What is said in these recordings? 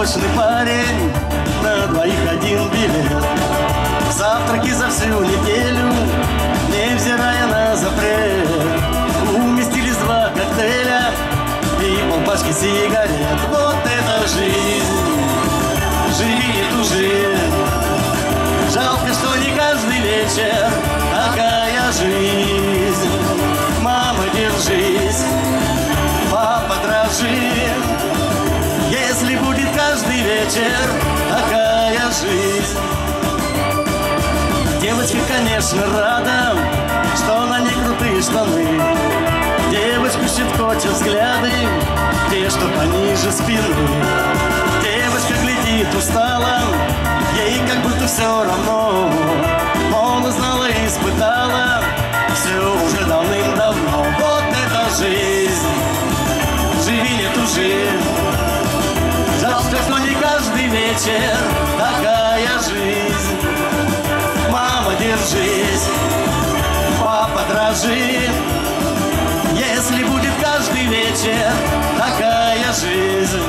порядочный парень, на двоих один билет. Завтраки за всю неделю, невзирая на запрет. Уместились 2 коктейля и полпачки сигарет. Вот это жизнь, живи эту жизнь. Жалко, что не каждый вечер такая жизнь. Мама, держись, папа, дрожи. Если будет каждый вечер такая жизнь. Девочка, конечно, рада, что на ней крутые штаны. Девочку щекочут взгляды, те, что пониже спины. Девочка глядит устала, ей как будто все равно. Он узнала и испытала все уже давным-давно. Вот это жизнь, живи, не тужи. Жалко, что не каждый вечер такая жизнь. Мама, держись, папа, дрожи. Если будет каждый вечер такая жизнь.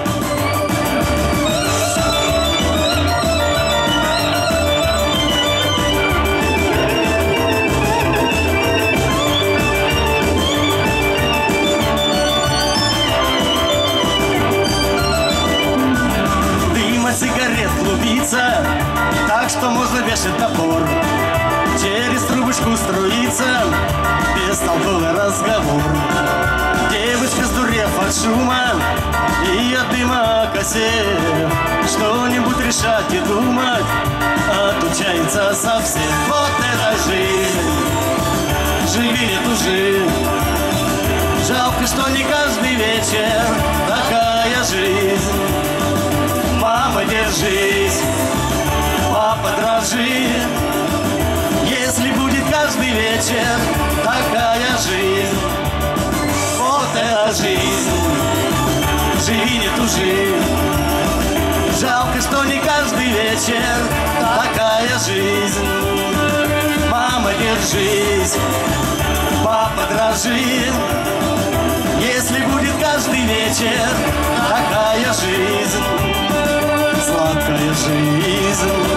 Сигарет клубится, так что можно вешать топор. Через трубочку струится бестолковый разговор. Девочка, сдурев от шума и от дыма окосев, что-нибудь решать и думать отучается совсем. Вот это жизнь, живи, не тужи. Жалко, что не каждый вечер такая жизнь. Мама, держись, папа, дрожи. Если будет каждый вечер такая жизнь. Вот эта жизнь, живи, не тужи. Жалко, что не каждый вечер такая жизнь. Мама, держись, папа, дрожи. Если будет каждый вечер такая жизнь. Сладкая жизнь.